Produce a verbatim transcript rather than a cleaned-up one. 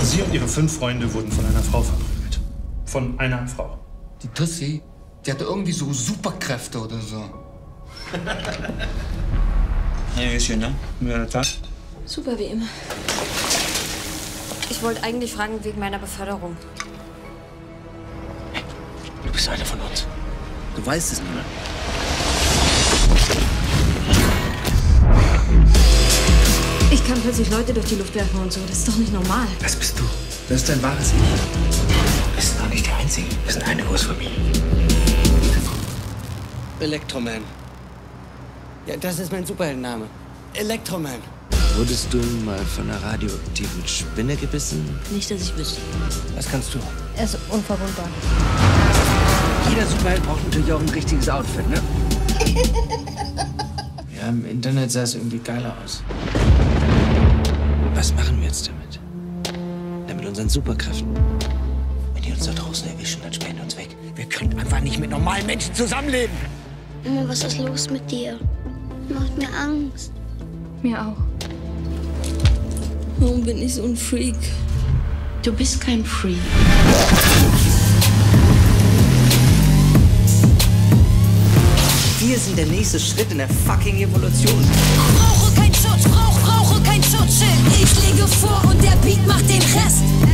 Sie und Ihre fünf Freunde wurden von einer Frau verprügelt. Von einer Frau. Die Tussi, die hatte irgendwie so Superkräfte oder so. Hey, wie ist schön, ne? Wie war der Tag? Super wie immer. Ich wollte eigentlich fragen wegen meiner Beförderung. Hey, du bist einer von uns. Du weißt es nicht mehr. Ich kann plötzlich Leute durch die Luft werfen und so. Das ist doch nicht normal. Das bist du. Das ist dein wahres Ich. Wir sind noch nicht die Einzigen. Wir sind eine Großfamilie. Electroman. Ja, das ist mein Superheldenname. Electroman. Wurdest du mal von einer radioaktiven Spinne gebissen? Nicht, dass ich wüsste. Was kannst du? Er ist unverwundbar. Jeder Superheld braucht natürlich auch ein richtiges Outfit, ne? Ja, im Internet sah es irgendwie geiler aus. Was machen wir jetzt damit? Na, mit unseren Superkräften. Wenn die uns da draußen erwischen, dann sperren die uns weg. Wir können einfach nicht mit normalen Menschen zusammenleben. Junge, was ist los mit dir? Macht mir Angst. Mir auch. Warum bin ich so ein Freak? Du bist kein Freak. Wir sind der nächste Schritt in der fucking Evolution. Brauche kein Schutz, brauch, brauche kein Schutzschild. Ich lege vor und der Beat macht den Rest.